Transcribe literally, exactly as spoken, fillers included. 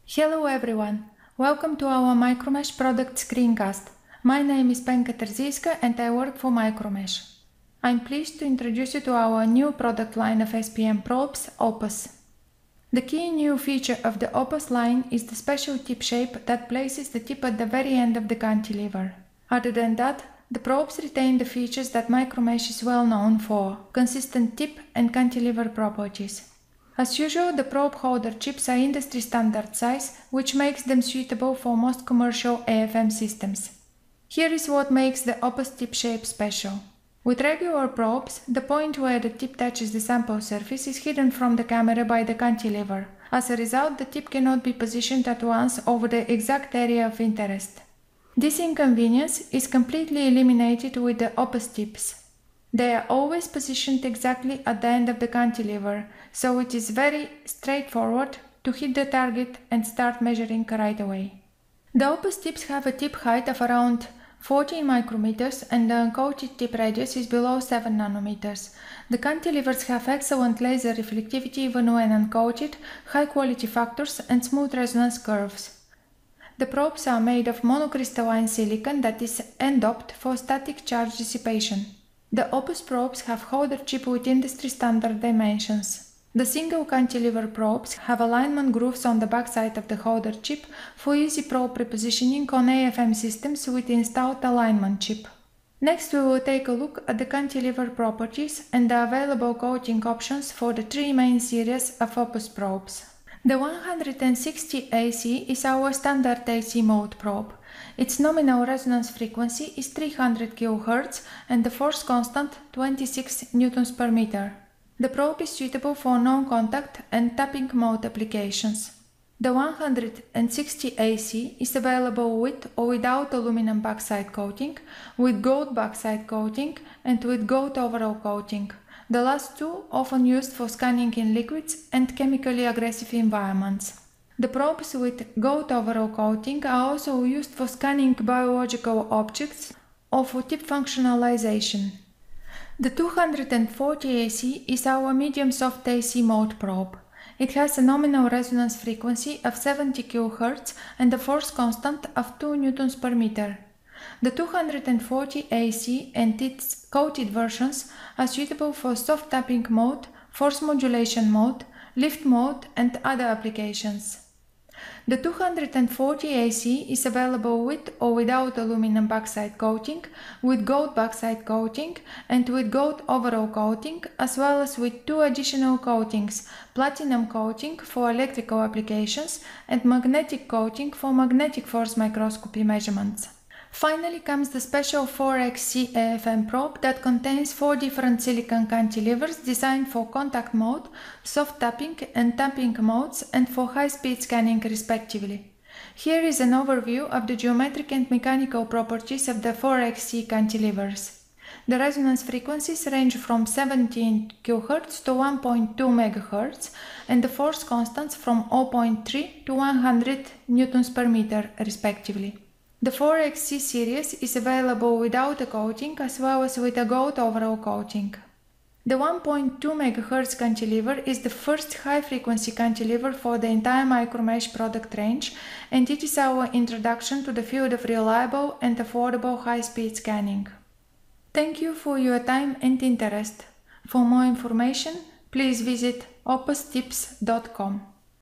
Hello everyone, welcome to our MikroMasch product screencast. My name is Penka Terziyska and I work for MikroMasch. I'm pleased to introduce you to our new product line of S P M probes, OPUS. The key new feature of the OPUS line is the special tip shape that places the tip at the very end of the cantilever. Other than that, the probes retain the features that MikroMasch is well known for, consistent tip and cantilever properties. As usual, the probe holder chips are industry standard size, which makes them suitable for most commercial A F M systems. Here is what makes the OPUS tip shape special. With regular probes, the point where the tip touches the sample surface is hidden from the camera by the cantilever. As a result, the tip cannot be positioned at once over the exact area of interest. This inconvenience is completely eliminated with the OPUS tips. They are always positioned exactly at the end of the cantilever, so it is very straightforward to hit the target and start measuring right away. The OPUS tips have a tip height of around fourteen micrometers and the uncoated tip radius is below seven nanometers. The cantilevers have excellent laser reflectivity even when uncoated, high quality factors and smooth resonance curves. The probes are made of monocrystalline silicon that is end-doped for static charge dissipation. The OPUS probes have holder chip with industry standard dimensions. The single cantilever probes have alignment grooves on the backside of the holder chip for easy probe repositioning on A F M systems with installed alignment chip. Next, we will take a look at the cantilever properties and the available coating options for the three main series of OPUS probes. The one hundred sixty A C is our standard A C mode probe. Its nominal resonance frequency is three hundred kilohertz and the force constant twenty-six newtons per meter. The probe is suitable for non-contact and tapping mode applications. The one hundred sixty A C is available with or without aluminum backside coating, with gold backside coating and with gold overall coating. The last two often used for scanning in liquids and chemically aggressive environments. The probes with gold overall coating are also used for scanning biological objects or for tip functionalization. The two hundred forty A C is our medium soft A C mode probe. It has a nominal resonance frequency of seventy kilohertz and a force constant of two newtons per meter. The two hundred forty A C and its coated versions are suitable for soft tapping mode, force modulation mode, lift mode and other applications. The two hundred forty A C is available with or without aluminum backside coating, with gold backside coating and with gold overall coating, as well as with two additional coatings, platinum coating for electrical applications and magnetic coating for magnetic force microscopy measurements. Finally comes the special four X C A F M probe that contains four different silicon cantilevers designed for contact mode, soft tapping and tapping modes and for high-speed scanning respectively. Here is an overview of the geometric and mechanical properties of the four X C cantilevers. The resonance frequencies range from seventeen kilohertz to one point two megahertz and the force constants from zero point three to one hundred newtons per meter respectively. The four X C series is available without a coating as well as with a gold overall coating. The one point two megahertz cantilever is the first high-frequency cantilever for the entire MikroMasch product range, and it is our introduction to the field of reliable and affordable high-speed scanning. Thank you for your time and interest. For more information, please visit opus tips dot com.